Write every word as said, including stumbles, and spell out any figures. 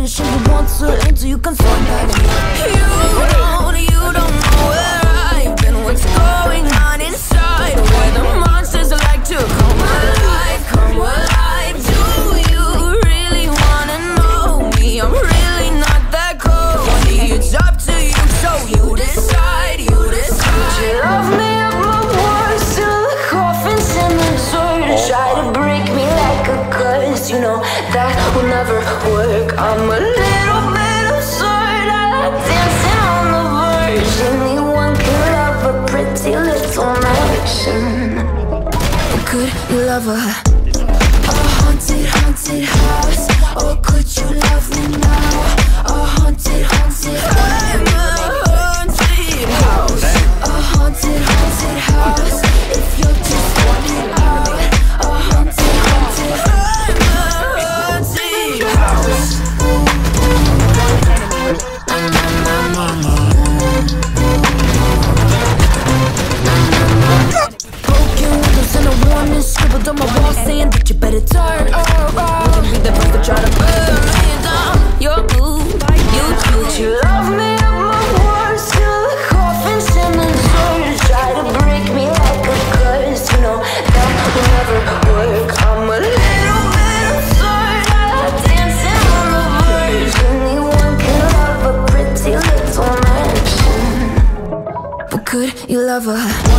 finish and you want to until you can swing back. You don't, you don't know where I've been, what's going on inside, where the monsters like to come alive, come alive. Do you really wanna know me? I'm really not that cold. It's up to you, so you decide, you decide. Would you love me at my worst, till the coffin's in the dirt? Try to break me like a curse, you know that will never work. I'm a little bit absurd, I like dancing on the verge. Anyone can love a pretty little mansion, but could you love a, a haunted, haunted house? Or could you love me now? A haunted, haunted house. I'm a haunted house. A haunted, haunted house. If you're just walking out, a haunted, haunted house. I'm a haunted house. Broken windows and a warning scribbled on my wall saying that you better turn around. Wouldn't be the first to try to burn me down. Your move, you choose. You love me at my worst, till the coffin's in the dirt. Try to break me like a curse, you know that will never work. I'm a little bit absurd, I like dancing on the verge. Anyone can love a pretty little mansion, but could you love her?